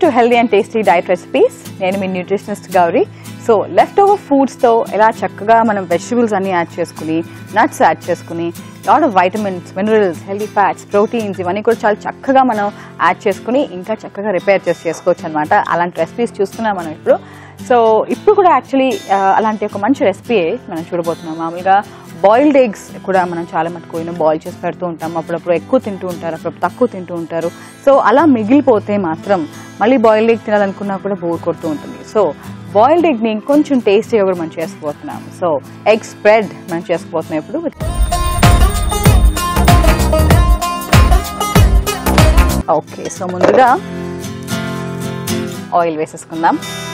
healthy and tasty diet recipes. నేను మీ nutritionist Gauri. So left over ఫుడ్స్తో ఎలా చక్కగా మనం వెజిటబుల్స్ అన్ని యాడ్ చేసుకుని నట్స్ యాడ్ చేసుకుని lot of vitamins, minerals, healthy fats, proteins ఇవన్నీ కూడా చాలా చక్కగా మనం యాడ్ చేసుకుని ఇంకా చక్కగా రిపేర్ చేసుకోవచ్చు అనమాట. అలాంటి రెసిపీస్ చూస్తున్నాం మనం ఇప్పుడు. సో ఇప్పుడు కూడా యాక్చువల్లీ అలాంటి ఒక మంచి రెసిపీ మనం చూడబోతున్నాం. మామూలుగా బాయిల్డ్ ఎగ్స్ కూడా మనం చాలా మటుకు బాయిల్ చేసి పెడుతూ ఉంటాం. అప్పుడప్పుడు ఎక్కువ తింటూ ఉంటారు, అప్పుడప్పుడు తక్కువ తింటూ ఉంటారు. సో అలా మిగిలిపోతే మాత్రం మళ్ళీ బాయిల్డ్ ఎగ్ తినాలనుకున్నా కూడా బోర్ కొడుతూ ఉంటుంది. సో బాయిల్డ్ ఎగ్ని ఇంకొంచెం టేస్టీగా కూడా మనం చేసుకోబోతున్నాం. సో ఎగ్ స్ప్రెడ్ మనం చేసుకోబోతున్నాం ఇప్పుడు. ఓకే, సో ముందుగా ఆయిల్ వేసేసుకుందాం.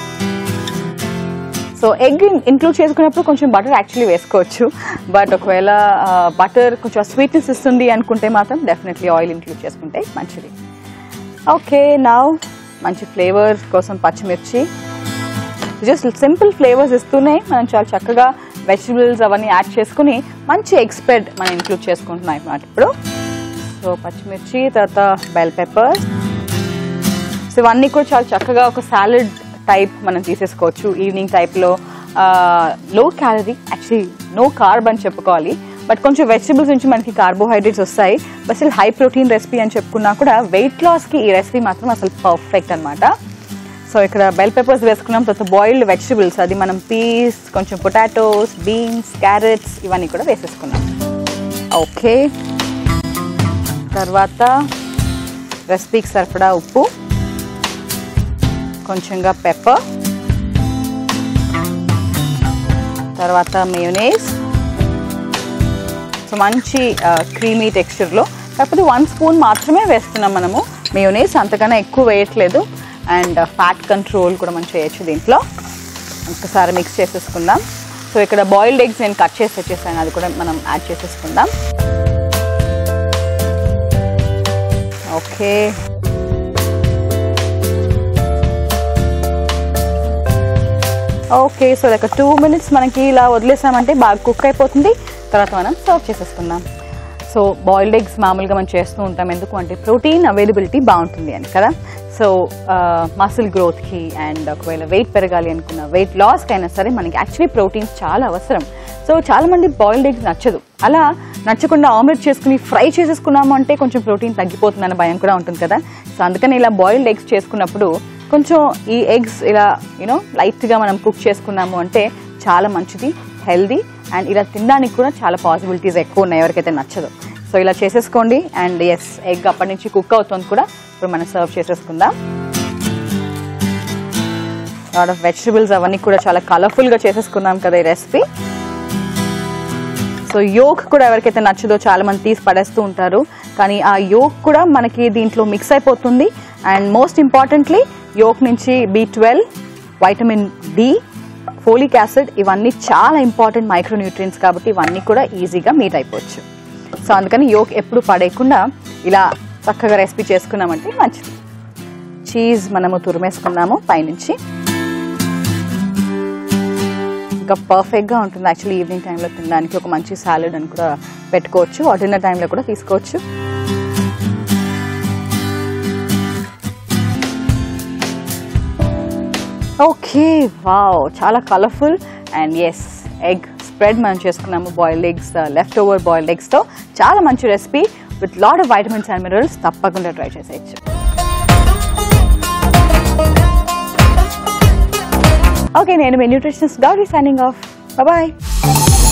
సో ఎగ్ ఇంక్లూడ్ చేసుకున్నప్పుడు కొంచెం బటర్ యాక్చువల్లీ వేసుకోవచ్చు. బట్ ఒకవేళ బటర్ కొంచెం స్వీట్నెస్ ఇస్తుంది అనుకుంటే మాత్రం డెఫినెట్లీ ఆయిల్ ఇంక్లూడ్ చేసుకుంటే మంచిది. ఓకే, నౌ మంచి ఫ్లేవర్ కోసం పచ్చిమిర్చి, జస్ట్ సింపుల్ ఫ్లేవర్స్ ఇస్తూనే మనం చాలా చక్కగా వెజిటబుల్స్ అవన్నీ యాడ్ చేసుకుని మంచి ఎగ్ స్ప్రెడ్ మనం ఇంక్లూడ్ చేసుకుంటున్నాం అన్నమాట ఇప్పుడు. సో పచ్చిమిర్చి, తర్వాత బెల్ పెప్పర్స్, సో ఇవన్నీ కూడా చాలా చక్కగా ఒక సాలెడ్ టైప్ మనం తీసేసుకోవచ్చు. ఈవినింగ్ టైప్లో low calorie, actually no carb అని చెప్పుకోవాలి. బట్ కొంచెం వెజిటబుల్స్ నుంచి మనకి కార్బోహైడ్రేట్స్ వస్తాయి. బట్ అసలు హై ప్రోటీన్ రెసిపీ అని చెప్పుకున్నా కూడా వెయిట్ లాస్కి ఈ రెసిపీ మాత్రం అసలు పర్ఫెక్ట్ అనమాట. సో ఇక్కడ బెల్ పెప్పర్స్ వేసుకున్నాం. తర్వాత బాయిల్డ్ వెజిటబుల్స్, అది మనం పీస్, కొంచెం పొటాటోస్, బీన్స్, క్యారెట్స్ ఇవన్నీ కూడా వేసేసుకున్నాం. ఓకే, తర్వాత రెసిపీకి సరిపడా ఉప్పు, కొంచెంగా పెప్పర్, తర్వాత మయోనైస్. సో మంచి క్రీమీ టెక్స్చర్లో, కాకపోతే 1 స్పూన్ మాత్రమే వేస్తున్నాం మనము మయోనైస్, అంతకన్నా ఎక్కువ వేయట్లేదు. అండ్ ఫ్యాట్ కంట్రోల్ కూడా మనం చేయొచ్చు దీంట్లో. ఒకసారి మిక్స్ చేసేసుకుందాం. సో ఇక్కడ బాయిల్డ్ ఎగ్స్ నేను కట్ చేసి వచ్చేసాను, అది కూడా మనం యాడ్ చేసేసుకుందాం. ఓకే, ఓకే, సో ఒక 2 minutes మనకి ఇలా వదిలేసామంటే బాగా కుక్ అయిపోతుంది. తర్వాత మనం సర్వ్ చేసేసుకుందాం. సో బాయిల్డ్ ఎగ్స్ మామూలుగా మనం చేస్తూ ఉంటాం, ఎందుకు అంటే ప్రోటీన్ అవైలబిలిటీ బాగుంటుంది అని కదా. సో మసిల్ గ్రోత్కి అండ్ ఒకవేళ వెయిట్ పెరగాలి అనుకున్న, వెయిట్ లాస్కి అయినా సరే మనకి యాక్చువల్లీ ప్రోటీన్స్ చాలా అవసరం. సో చాలామంది బాయిల్డ్ ఎగ్స్ నచ్చదు. అలా నచ్చకుండా ఆమ్లెట్ చేసుకుని ఫ్రై చేసేసుకున్నాము అంటే కొంచెం ప్రోటీన్ తగ్గిపోతుందన్న భయం కూడా ఉంటుంది కదా. సో అందుకని ఇలా బాయిల్డ్ ఎగ్స్ చేసుకున్నప్పుడు కొంచెం ఈ ఎగ్స్ ఇలా లైట్గా మనం కుక్ చేసుకున్నాము అంటే చాలా మంచిది, హెల్దీ. అండ్ ఇలా తినడానికి కూడా చాలా పాసిబిలిటీస్ ఎక్కువ ఉన్నాయి ఎవరికైతే నచ్చదు. సో ఇలా చేసేసుకోండి. అండ్ ఎస్, ఎగ్ అప్పటి నుంచి కుక్ అవుతుంది కూడా. ఇప్పుడు మనం సర్వ్ చేసేసుకుందాం. లాట్ ఆఫ్ వెజిటబుల్స్ అవన్నీ కూడా చాలా కలర్ఫుల్గా చేసేసుకున్నాం కదా ఈ రెసిపీ. సో యోక్ కూడా ఎవరికైతే నచ్చదో చాలా మంది తీసి పడేస్తూ ఉంటారు, కానీ ఆ యోక్ కూడా మనకి దీంట్లో మిక్స్ అయిపోతుంది. అండ్ మోస్ట్ ఇంపార్టెంట్లీ యోక్ నుంచి B12, vitamin D, folic acid ఇవన్నీ చాలా ఇంపార్టెంట్ మైక్రోన్యూట్రియన్స్, కాబట్టి ఇవన్నీ కూడా ఈజీగా మీట్ అయిపోవచ్చు. సో అందుకని యోక్ ఎప్పుడు పడేయకుండా ఇలా చక్కగా రెసిపీ చేసుకున్నామంటే మంచిది. చీజ్ మనము తురిమేసుకున్నాము పైనుంచి, ఇంకా పర్ఫెక్ట్గా ఉంటుంది. యాక్చువల్లీ ఈవినింగ్ టైంలో తినడానికి ఒక మంచి సాలెడ్ అని కూడా పెట్టుకోవచ్చు, డిన్నర్ టైంలో కూడా తీసుకోవచ్చు. ఓకే, వావ్, చాలా colourful. And yes, egg spread మనం చేసుకున్నాము boiled eggs, left over boiled ఎగ్స్తో. చాలా మంచి recipe with lot of vitamins and minerals. తప్పకుండా ట్రై చేసేయచ్చు. ఓకే, నేను మీ nutritionist Gauri signing off. Bye.